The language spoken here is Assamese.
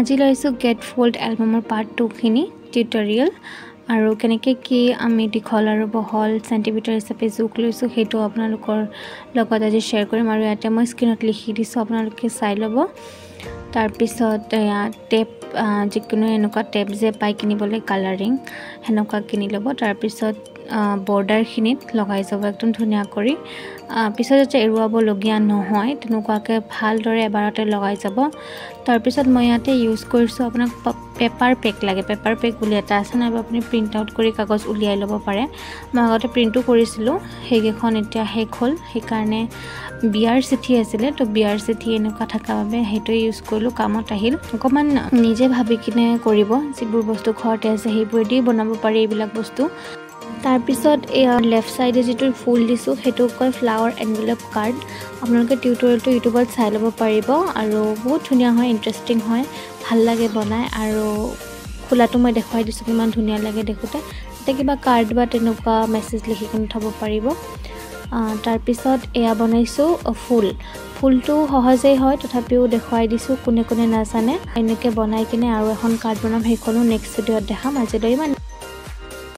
আজি লৈছো gatefold এলবামৰ পাৰ্ট 2 খিনি টিউটোৰিয়েল আৰু কেনেকৈ কি আমি দীঘল আৰু বহল সেন্টিমিটাৰ হিচাপে জোখ লৈছো হেতু আপোনালোকৰ লগত আজি শেয়াৰ কৰিম আৰু ইয়াতে মই স্ক্ৰিনত লিখি দিছো আপোনালোকে চাই লব তাৰ পিছত টেপ যিকোনো এনেকুৱা টেপ যে পাই কিনিবলৈ কালাৰিং হেনকা কিনি লব তাৰ পিছত বৰ্ডাৰ খিনিত লগাই যাব একদম ধুনিয়া কৰি পিছত যে এৰুৱাব লগিয়া নহয় তেনেকুৱাকে ভালদৰে এবাৰতে লগাই যাব তাৰ পিছত মই ইয়াতে ইউজ কৰিছো আপোনাক পেপাৰ পেক লাগে পেপাৰ পেক বুলি এটা আছে না আপুনি প্ৰিন্ট আউট কৰি কাগজ উলিয়াই ল'ব পাৰে মই আগতে প্ৰিন্টও কৰিছিলো হেগেখন এতিয়া হেক হল সেই কাৰণে বিআৰ চিঠি আছিল তো বিআৰ চিঠি এনেকুৱা থাকা বাবে হেটো ইউজ কৰিলো কামত আহিল অকমান নিজে ভাবি কিনে কৰিব যিবোৰ বস্তু ঘৰতে আছে সেইবোৰ দি বনাব পাৰি এইবিলাক বস্তু তাৰ পিছত লেফট সাইডে যেটো ফুল দিছো হেটো কয় ফ্লাৱাৰ এনভেলপ কাৰ্ড আপোনালোকে টিউটোৰিয়েলটো ইউটিউবত চাই ল'ব পাৰিব আৰু বহুত ধুনিয়া হয় ইন্টাৰেষ্টিং হয় ভাল লাগে বনাই আৰু খোলাটো মই দেখাই দিছো কিমান ধুনিয়া লাগে দেখুতে এটা কিবা কাৰ্ড বা তেনেকুৱা মেছেজ লিখি কিনে থব পাৰিব তাৰ পিছত এয়া বনাইছো ফুলটো সহজেই হয় তথাপিও দেখাই দিছো কোনে কোনে নাজানে এনেকৈ বনাই কিনে আৰু এখন কাৰ্ড বনাম হেখনো নেক্সট ভিডিওত দেখাম আজিলৈ